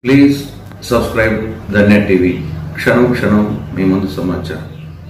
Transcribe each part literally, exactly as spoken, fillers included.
Please subscribe the net TV. క్షణం క్షణం మీ ముందు సమాచారం.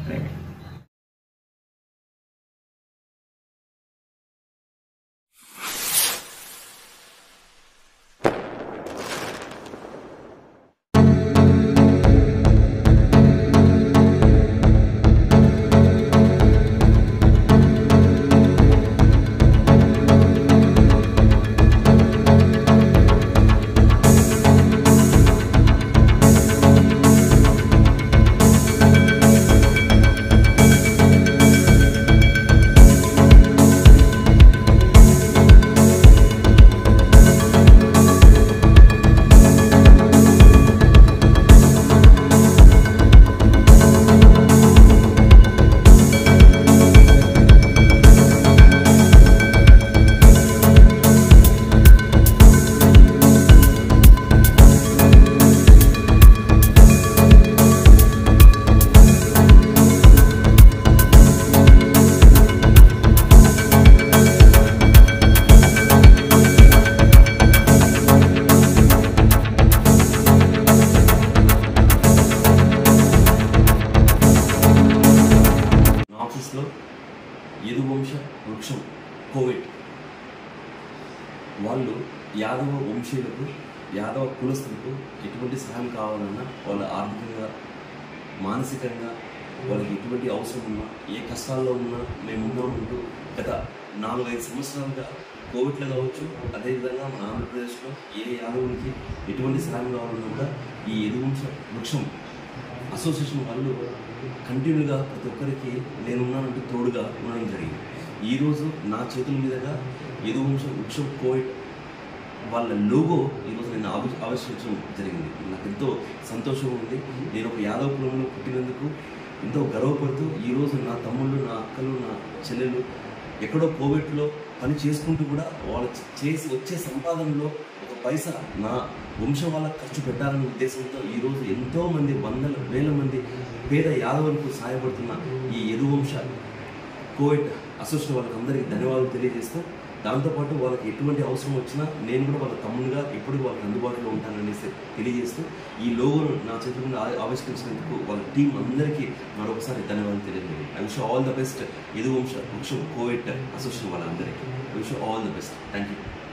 యదువంశ వృక్షం కోవిడ్ వాళ్ళు యాదవ వంశీయులకు యాదవ కులస్తులకు ఎటువంటి సహాయం కావాలన్నా వాళ్ళ ఆర్థికంగా మానసికంగా వాళ్ళకి ఎటువంటి అవసరం ఉన్నా ఏ కష్టాల్లో ఉన్నా మేము ఉన్నామంటూ గత నాలుగైదు సంవత్సరాలుగా కోవిడ్లో కావచ్చు, అదేవిధంగా మన ఆంధ్రప్రదేశ్లో ఏ యాదవునికి ఎటువంటి సహాయం కావాలన్నా కూడా ఈ యదువంశ వృక్షం అసోసియేషన్ వాళ్ళు కంటిన్యూగా ప్రతి ఒక్కరికి నేనున్నానంటూ తోడుగా ఉండడం జరిగింది. ఈరోజు నా చేతుల మీదుగా యదువంశ వృక్షం కోవిడ్ వాళ్ళ లోగో ఈరోజు నేను ఆవి ఆవిష్కరించడం జరిగింది. నాకు ఎంతో సంతోషంగా ఉంది. నేను ఒక యాదవ కులంలో పుట్టినందుకు ఎంతో గర్వపడుతూ ఈరోజు నా తమ్ముళ్ళు, నా అక్కలు, నా చెల్లెలు ఎక్కడో కోవిడ్లో పని చేసుకుంటూ కూడా వాళ్ళు చేసి వచ్చే సంపాదనలో ఒక పైసా నా వంశం వాళ్ళకు ఖర్చు పెట్టాలనే ఉద్దేశంతో ఈరోజు ఎంతోమంది వందల వేల మంది పేద యాదవులకు సహాయపడుతున్న ఈ యదువంశ కోవిడ్ అసోసియేషన్ వాళ్ళకి అందరికీ ధన్యవాదాలు తెలియజేస్తూ, దాంతోపాటు వాళ్ళకి ఎటువంటి అవసరం వచ్చినా నేను కూడా వాళ్ళ తమ్ముడుగా ఎప్పుడు వాళ్ళకి అందుబాటులో ఉంటాననేసి తెలియజేస్తూ ఈ లోగోను నా చేతుల మీద ఆవిష్కరించినందుకు వాళ్ళ టీం అందరికీ మరొకసారి ధన్యవాదాలు తెలియజేయండి. I wish all the best Yaduvamsha Vruksham covid association వాళ్ళందరికీ. I wish all the best. Thank you.